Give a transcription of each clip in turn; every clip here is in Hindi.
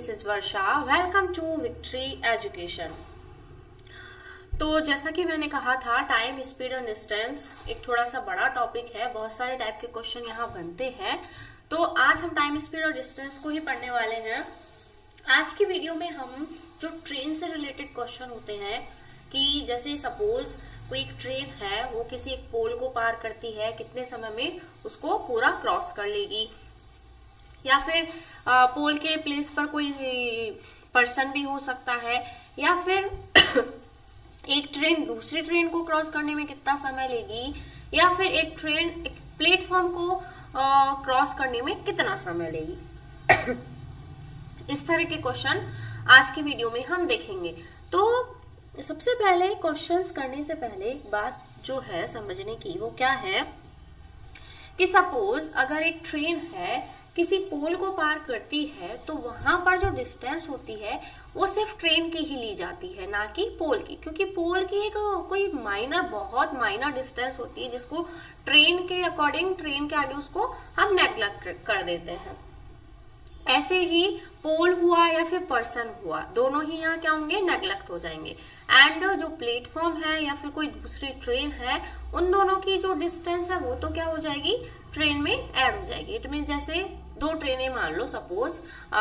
Is Varsha. Welcome to Victory Education. तो जैसा कि मैंने कहा था, टाइम, स्पीड और डिस्टेंस एक थोड़ा सा बड़ा टॉपिक है। बहुत सारे टाइप के क्वेश्चन यहाँ बनते हैं। तो आज हम टाइम, स्पीड और डिस्टेंस को ही पढ़ने वाले हैं। आज की वीडियो में हम जो ट्रेन से रिलेटेड क्वेश्चन होते हैं कि जैसे सपोज कोई एक ट्रेन है, वो किसी एक पोल को पार करती है, कितने समय में उसको पूरा क्रॉस कर लेगी, या फिर पोल के प्लेस पर कोई पर्सन भी हो सकता है, या फिर एक ट्रेन दूसरी ट्रेन को क्रॉस करने में कितना समय लेगी, या फिर एक ट्रेन एक प्लेटफॉर्म को क्रॉस करने में कितना समय लेगी। इस तरह के क्वेश्चन आज की वीडियो में हम देखेंगे। तो सबसे पहले क्वेश्चंस करने से पहले एक बात जो है समझने की, वो क्या है कि सपोज अगर एक ट्रेन है किसी पोल को पार करती है, तो वहां पर जो डिस्टेंस होती है वो सिर्फ ट्रेन की ही ली जाती है, ना कि पोल की। क्योंकि पोल की एक कोई बहुत माइनर डिस्टेंस होती है, जिसको ट्रेन के अकॉर्डिंग, ट्रेन के आगे उसको हम नेग्लेक्ट कर देते हैं। ऐसे ही पोल हुआ या फिर पर्सन हुआ, दोनों ही यहाँ क्या होंगे, नेग्लेक्ट हो जाएंगे। एंड जो प्लेटफॉर्म है या फिर कोई दूसरी ट्रेन है, उन दोनों की जो डिस्टेंस है वो तो क्या हो जाएगी, ट्रेन में ऐड हो जाएगी। इट मीन जैसे दो ट्रेनें मान लो सपोज,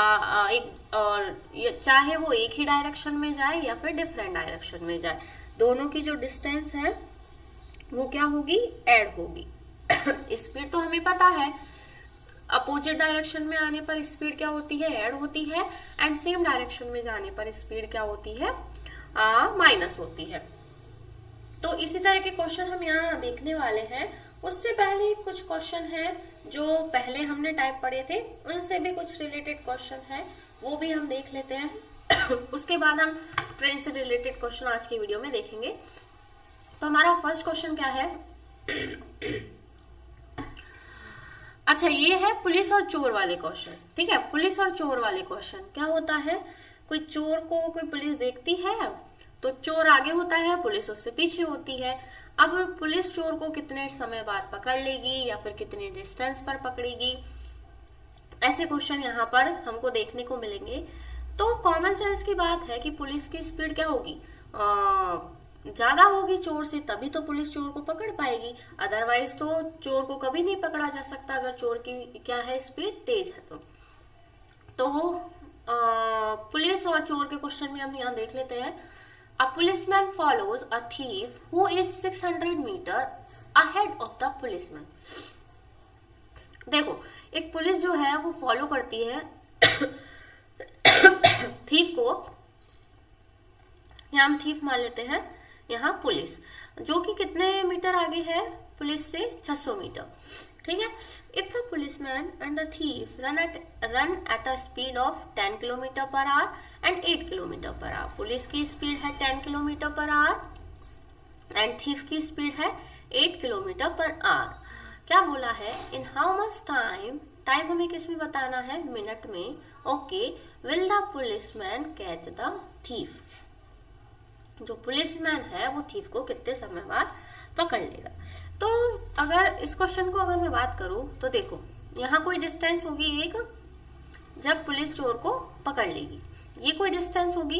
चाहे वो एक ही डायरेक्शन में जाए या फिर डिफरेंट डायरेक्शन में जाए, दोनों की जो डिस्टेंस है वो क्या होगी, ऐड होगी। स्पीड तो हमें पता है, अपोजिट डायरेक्शन में आने पर स्पीड क्या होती है, ऐड होती है, एंड सेम डायरेक्शन में जाने पर स्पीड क्या होती है, माइनस होती है। तो इसी तरह के क्वेश्चन हम यहाँ देखने वाले हैं। उससे पहले कुछ क्वेश्चन है जो पहले हमने टाइप पढ़े थे, उनसे भी कुछ रिलेटेड क्वेश्चन है, वो भी हम देख लेते हैं। उसके बाद हम ट्रेन से रिलेटेड क्वेश्चन आज की वीडियो में देखेंगे। तो हमारा फर्स्ट क्वेश्चन क्या है, अच्छा ये है पुलिस और चोर वाले क्वेश्चन। ठीक है, पुलिस और चोर वाले क्वेश्चन क्या होता है, कोई चोर को कोई पुलिस देखती है, तो चोर आगे होता है, पुलिस उससे पीछे होती है। अब पुलिस चोर को कितने समय बाद पकड़ लेगी या फिर कितने डिस्टेंस पर पकड़ेगी, ऐसे क्वेश्चन यहाँ पर हमको देखने को मिलेंगे। तो कॉमन सेंस की बात है कि पुलिस की स्पीड क्या होगी, ज्यादा होगी चोर से, तभी तो पुलिस चोर को पकड़ पाएगी। अदरवाइज तो चोर को कभी नहीं पकड़ा जा सकता अगर चोर की क्या है, स्पीड तेज है। तो पुलिस और चोर के क्वेश्चन भी हम यहाँ देख लेते हैं। A policeman follows a thief who is 600 meter ahead of the policeman. देखो, एक पुलिस जो है वो फॉलो करती है थीफ को, यहाँ हम थीफ मान लेते हैं, यहाँ पुलिस जो कि कितने मीटर आगे है पुलिस से, 600 मीटर। ठीक है, if the policeman and the thief run at a speed of 10 kilometre per hour and 8 kilometre per hour. Police की स्पीड है 10 kilometre per hour and thief की स्पीड है 8 किलोमीटर पर आवर। क्या बोला है, in how much time, time हमें किस में बताना है, मिनट में। Okay, will the policeman catch the thief, जो पुलिसमैन है वो थीफ को कितने समय बाद पकड़ लेगा। तो अगर इस क्वेश्चन को अगर मैं बात करूं, तो देखो यहाँ कोई डिस्टेंस होगी एक, जब पुलिस चोर को पकड़ लेगी, ये कोई डिस्टेंस होगी।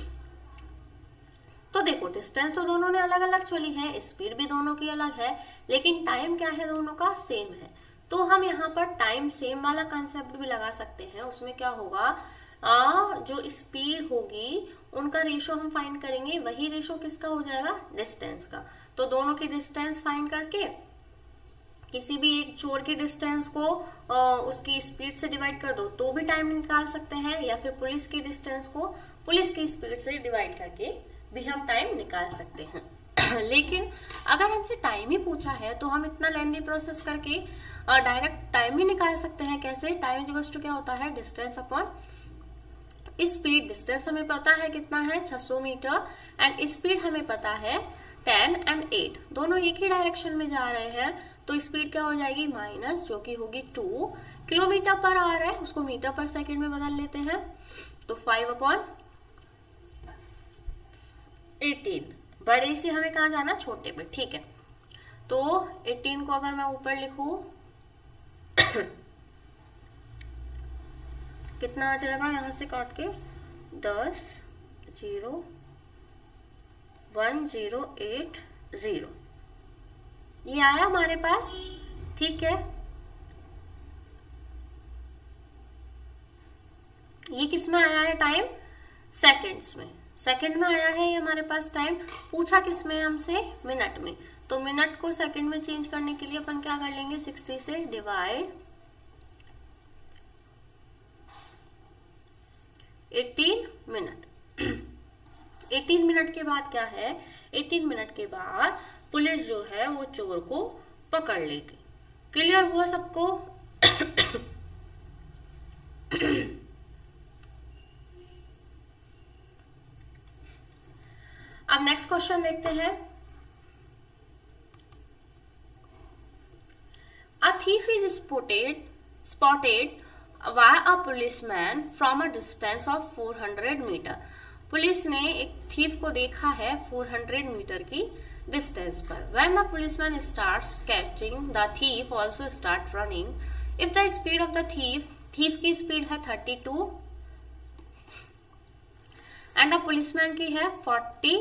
तो देखो डिस्टेंस तो दोनों ने अलग अलग चली है, स्पीड भी दोनों की अलग है, लेकिन टाइम क्या है, दोनों का सेम है। तो हम यहाँ पर टाइम सेम वाला कंसेप्ट भी लगा सकते हैं। उसमें क्या होगा, जो स्पीड होगी उनका रेशो हम फाइंड करेंगे, वही रेशो किसका हो जाएगा, डिस्टेंस का। तो दोनों की डिस्टेंस फाइंड करके किसी भी एक चोर की डिस्टेंस को उसकी स्पीड से डिवाइड कर दो तो भी टाइम निकाल सकते हैं, या फिर पुलिस की डिस्टेंस को पुलिस की स्पीड से डिवाइड करके भी हम टाइम निकाल सकते हैं। लेकिन अगर हमसे टाइम ही पूछा है तो हम इतना लेंथी प्रोसेस करके डायरेक्ट टाइम ही निकाल सकते हैं। कैसे, टाइम इक्वल्स टू क्या होता है, डिस्टेंस अपॉन स्पीड। डिस्टेंस हमें पता है कितना है, 600 मीटर, एंड स्पीड हमें पता है 10 एंड 8, दोनों एक ही डायरेक्शन में जा रहे हैं, तो स्पीड क्या हो जाएगी, माइनस, जो कि होगी 2 किलोमीटर पर आ रहा है, उसको मीटर पर सेकंड में बदल लेते हैं, तो 5/18। बड़े से हमें कहा जाना, छोटे पे। ठीक है, तो 18 को अगर मैं ऊपर लिखूं कितना आ जाएगा यहाँ से काट के 10,0,10,80 ये आया हमारे पास। ठीक है, ये किस में आया है टाइम? सेकंड्स में। सेकंड में आया है ये हमारे पास टाइम। पूछा किस में हमसे? मिनट में। तो मिनट को सेकंड में चेंज करने के लिए अपन क्या कर लेंगे? 60 से डिवाइड 18 मिनट। 18 मिनट के बाद क्या है? 18 मिनट के बाद पुलिस जो है वो चोर को पकड़ लेगी। क्लियर हुआ सबको? अब नेक्स्ट क्वेश्चन देखते हैं। A thief is spotted by a policeman from a distance of 400 metre. Police ने एक थीफ को देखा है 400 मीटर की डिस्टेंस पर। When the policeman starts catching, the thief also start running. If the speed of the thief की स्पीड है 32 and the policeman की है 40,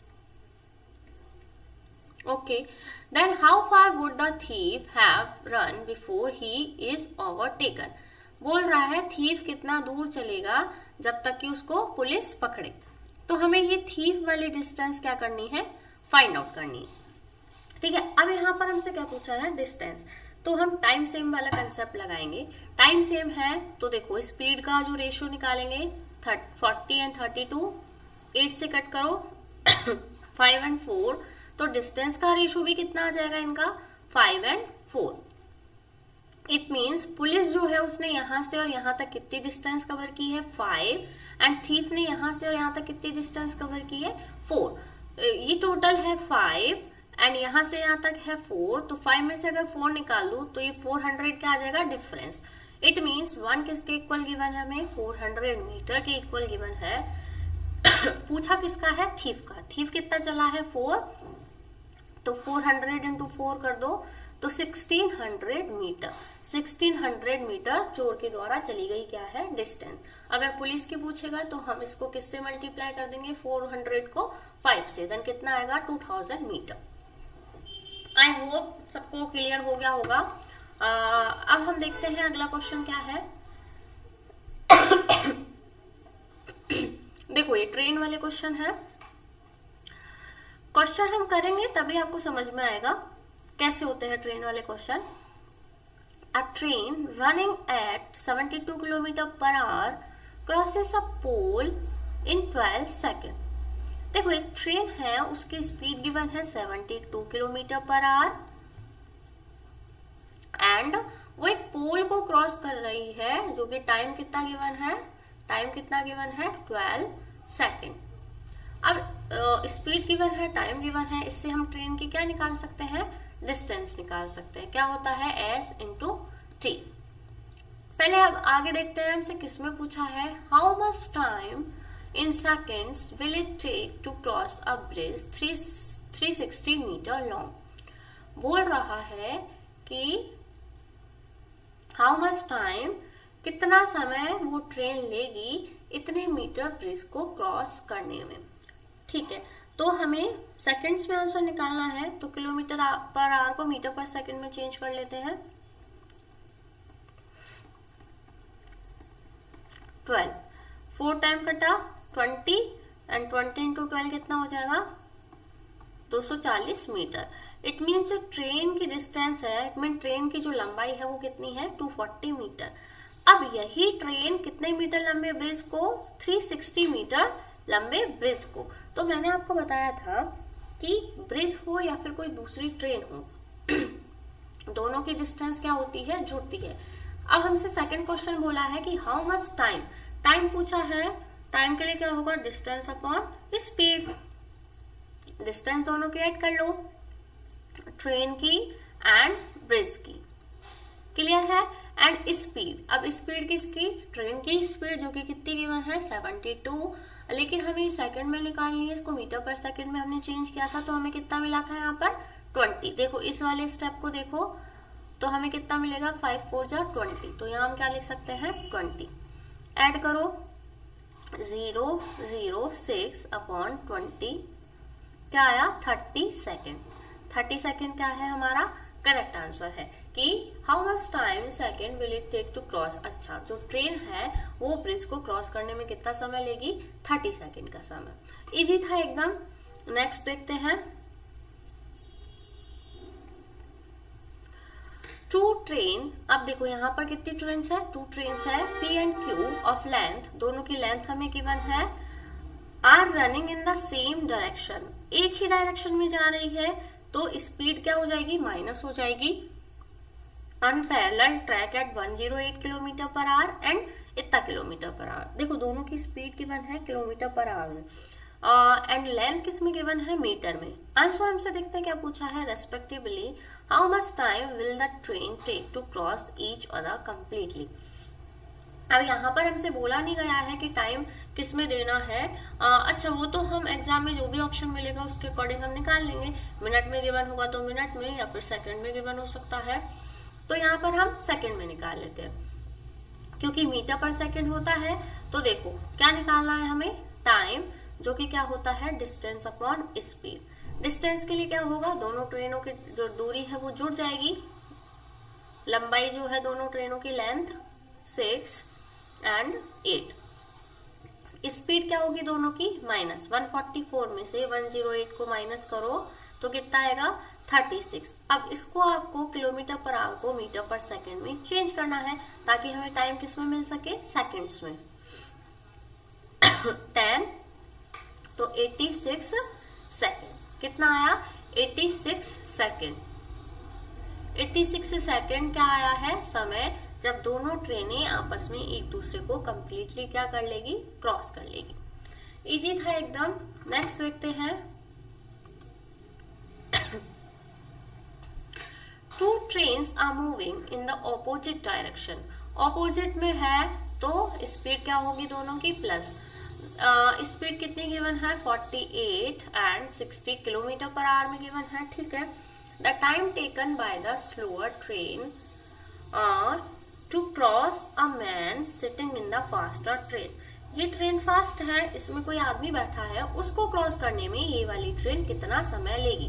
okay, then how far would the thief have run before he is overtaken? बोल रहा है थीफ कितना दूर चलेगा जब तक कि उसको पुलिस पकड़े। तो हमें ये थीफ वाली डिस्टेंस क्या करनी है? फाइंड आउट करनी है। ठीक है, अब यहाँ पर हमसे क्या पूछा है? डिस्टेंस। तो हम टाइम सेम वाला कंसेप्ट लगाएंगे। टाइम सेम है तो देखो स्पीड का जो रेशियो निकालेंगे 40 एंड 32, 8 से कट करो 5 एंड 4, तो डिस्टेंस का रेशियो भी कितना आ जाएगा इनका? 5 एंड 4। इट मीन्स पुलिस जो है उसने यहां से और यहां तक कितनी डिस्टेंस कवर की है? 5। एंड थीफ ने यहां से और यहां तक कितनी डिस्टेंस कवर की है? 4। ये टोटल है 5 एंड यहां से यहां तक है 4। तो 5 में से अगर 4 निकाल लू तो ये 400 क्या आ जाएगा? डिफरेंस। इट मीन्स 1 किसके इक्वल गिवन है? हमें 400 मीटर के इक्वल गिवन है। पूछा किसका है? थीफ का। थीफ कितना चला है? 4। तो 400 इंटू 4 कर दो तो 1600 मीटर। 1600 मीटर चोर के द्वारा चली गई क्या है? डिस्टेंस। अगर पुलिस की पूछेगा तो हम इसको किससे मल्टीप्लाई कर देंगे? 400 को 5 से, देन कितना आएगा? 2000 मीटर। आई होप सबको क्लियर हो गया होगा। अब हम देखते हैं अगला क्वेश्चन क्या है। देखो ये ट्रेन वाले क्वेश्चन है। क्वेश्चन हम करेंगे तभी आपको समझ में आएगा कैसे होते हैं ट्रेन वाले question. A train running at 72 kilometre per hour crosses a pole in 12 second. देखो एक ट्रेन है, उसकी स्पीड गिवन है 72 किलोमीटर पर आवर एंड वो एक पोल को क्रॉस कर रही है, जो कि टाइम कितना गिवन है? टाइम कितना गिवन है? 12 सेकेंड। अब स्पीड गिवन है, टाइम गिवन है, इससे हम ट्रेन की क्या निकाल सकते हैं? डिस्टेंस निकाल सकते हैं। क्या होता है? S into T. पहले अब आगे देखते हैं हमसे किस में पूछा है। How much time in seconds will it take to cross a bridge 360 metre long. बोल रहा है कि हाउ मच टाइम, कितना समय वो ट्रेन लेगी इतने मीटर ब्रिज को क्रॉस करने में। ठीक है, तो हमें सेकंड्स में आंसर निकालना है तो किलोमीटर पर आवर को मीटर पर सेकंड में चेंज कर लेते हैं। 12, 4 टाइम कटा 20 एंड 20 इंटू 12 कितना हो जाएगा? 240 मीटर। इट मीन जो ट्रेन की डिस्टेंस है, इट मीन ट्रेन की जो लंबाई है वो कितनी है? 240 मीटर। अब यही ट्रेन कितने मीटर लंबे ब्रिज को? 360 मीटर लंबे ब्रिज को। तो मैंने आपको बताया था कि ब्रिज हो या फिर कोई दूसरी ट्रेन हो, दोनों की डिस्टेंस क्या होती है? जुड़ती है। अब हमसे सेकंड क्वेश्चन बोला है कि हाउ मच टाइम, टाइम पूछा है। टाइम के लिए क्या होगा? Distance upon speed. डिस्टेंस दोनों की ऐड कर लो, ट्रेन की एंड ब्रिज की। क्लियर है? एंड स्पीड, अब स्पीड किसकी? ट्रेन की स्पीड, जो कि कितनी गिवन है? 72। लेकिन हमें सेकंड में निकालनी है, इसको मीटर पर सेकंड में हमने चेंज किया था, तो हमें कितना मिला था यहाँ पर? 20। देखो इस वाले स्टेप को देखो तो हमें कितना मिलेगा? 5 4 जा 20। तो यहाँ हम क्या लिख सकते हैं? 20। ऐड करो 006 अपॉन 20, क्या आया 30 सेकेंड। 30 सेकेंड क्या है हमारा करेक्ट आंसर है कि how much time second will it take to cross. अच्छा, जो ट्रेन है वो ब्रिज को क्रॉस करने में कितना समय लेगी, 30 सेकेंड का समय। इजी था एकदम। नेक्स्ट देखते हैं, टू ट्रेन। अब देखो यहाँ पर कितनी ट्रेन है, 2 ट्रेन है। P and Q of length, दोनों की लेंथ हमें गिवन है, are running in the same direction, एक ही डायरेक्शन में जा रही है, तो स्पीड क्या हो जाएगी, माइनस हो जाएगी। On parallel track at 108 kilometre per hour and इतना किलोमीटर पर आवर। देखो दोनों की स्पीड गिवन है किलोमीटर पर आवर में, एंड लेंथ किस में गिवन है, मीटर में। आंसर हमसे देखते हैं क्या पूछा है, respectively how much time will the train take to cross each other completely. अब यहाँ पर हमसे बोला नहीं गया है कि टाइम किस में देना है। अच्छा, वो तो हम एग्जाम में जो भी ऑप्शन मिलेगा उसके अकॉर्डिंग हम निकाल लेंगे। मिनट में गिवन होगा तो मिनट में, या फिर सेकंड में गिवन हो सकता है, तो यहाँ पर हम सेकंड में निकाल लेते हैं क्योंकि मीटर पर सेकंड होता है। तो देखो क्या निकालना है हमें, टाइम, जो कि क्या होता है डिस्टेंस अपॉन स्पीड। डिस्टेंस के लिए क्या होगा, दोनों ट्रेनों की जो दूरी है वो जुड़ जाएगी। लंबाई जो है दोनों ट्रेनों की लेंथ 6 एंड 8। स्पीड क्या होगी दोनों की, माइनस 144 में से 108 को माइनस करो तो कितना आएगा 36। अब इसको आपको किलोमीटर पर आवर को मीटर पर सेकंड में चेंज करना है ताकि हमें टाइम किस में मिल सके, सेकंड्स में। 10 तो 86 सेकंड, कितना आया 86 सेकंड। 86 सेकंड क्या आया है समय, जब दोनों ट्रेनें आपस में एक दूसरे को कंप्लीटली क्या कर लेगी, क्रॉस कर लेगी। इजी था एकदम। नेक्स्ट देखते हैं, two trains are moving in the opposite direction. Opposite में है तो स्पीड क्या होगी दोनों की, प्लस। स्पीड कितनी गिवन है, 48 एंड 60 किलोमीटर पर आवर में गिवन है, ठीक है। The time taken by the slower train to cross a man sitting in the faster train. ये ट्रेन फास्ट है, इसमें कोई आदमी बैठा है, उसको क्रॉस करने में ये वाली ट्रेन कितना समय लेगी।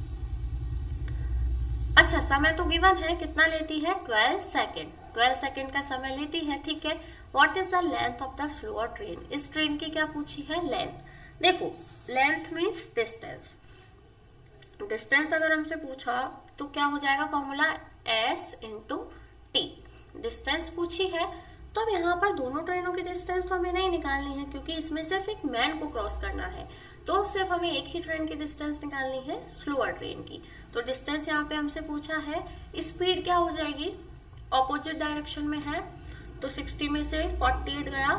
अच्छा, समय तो गिवन है, कितना लेती है 12 सेकेंड। 12 सेकेंड का समय लेती है, ठीक है। What is the length of the slower train, इस ट्रेन की क्या पूछी है, लेंथ। देखो लेंथ मीन्स डिस्टेंस, डिस्टेंस अगर हमसे पूछा तो क्या हो जाएगा formula, S into T। Distance पूछी है तो अब यहाँ पर दोनों ट्रेनों की डिस्टेंस तो हमें नहीं निकालनी है क्योंकि इसमें सिर्फ एक मैन को क्रॉस करना है, तो सिर्फ हमें एक ही ट्रेन की डिस्टेंस निकालनी है, स्लोअर ट्रेन की। तो डिस्टेंस यहाँ पे हमसे पूछा है। स्पीड क्या हो जाएगी, ऑपोजिट डायरेक्शन में है तो 60 में से 48 गया,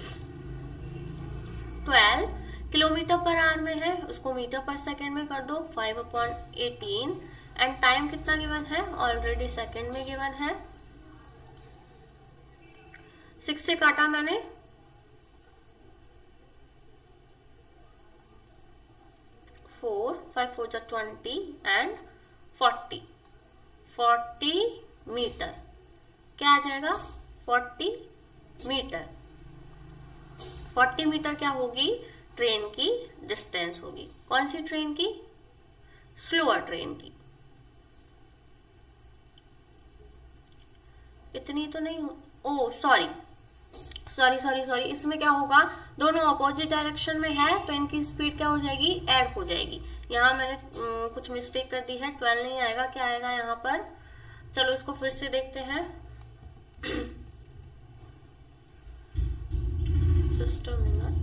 12 किलोमीटर पर आवर में है, उसको मीटर पर सेकेंड में कर दो, 5/18। एंड टाइम कितना गिवन है, ऑलरेडी सेकेंड में गिवन है। 6 से काटा मैंने, 4, 5 4 जा 20 एंड 40 मीटर। क्या आ जाएगा 40 मीटर। 40 मीटर क्या होगी, ट्रेन की डिस्टेंस होगी। कौन सी ट्रेन की, स्लोअर ट्रेन की। इतनी तो नहीं हो, ओ सॉरी, इसमें क्या होगा, दोनों अपोजिट डायरेक्शन में है तो इनकी स्पीड क्या हो जाएगी, ऐड हो जाएगी। यहाँ मैंने कुछ मिस्टेक कर दी है, 12 नहीं आएगा, क्या आएगा यहाँ पर, चलो इसको फिर से देखते हैं। Just a minute.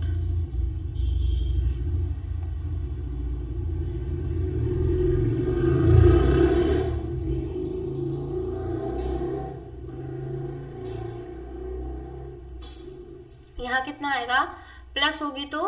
यहाँ कितना आएगा, प्लस होगी तो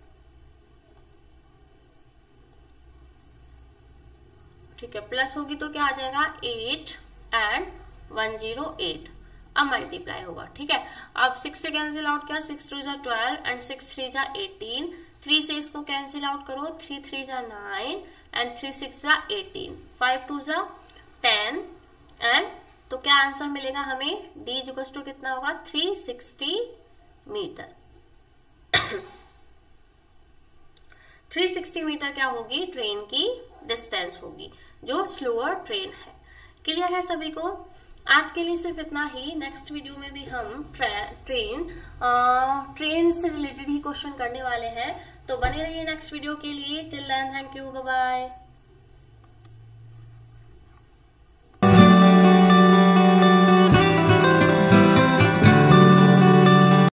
ठीक है, प्लस होगी तो क्या आ जाएगा 8 एंड 108। अब मल्टीप्लाई होगा, ठीक है। अब 6 से कैंसिल आउट किया, 6 2 जा 12 एंड 6 3 जा 18। 3 से इसको कैंसिल आउट करो, 3 3 जा 9 एंड 3 6 जा 18। 5 2 जा 10 एंड तो क्या आंसर मिलेगा हमें, D इक्वल्स टू कितना होगा 360 मीटर। 360 मीटर क्या होगी, ट्रेन की डिस्टेंस होगी, जो स्लोअर ट्रेन है। क्लियर है सभी को? आज के लिए सिर्फ इतना ही। नेक्स्ट वीडियो में भी हम ट्रेन से रिलेटेड ही क्वेश्चन करने वाले हैं, तो बने रहिए नेक्स्ट वीडियो के लिए। Till then thank you, bye bye.